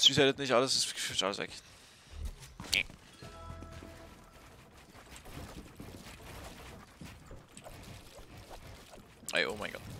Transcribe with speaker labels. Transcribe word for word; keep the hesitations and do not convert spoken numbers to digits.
Speaker 1: Resettet nicht alles, ist alles weg. Ey, oh mein Gott.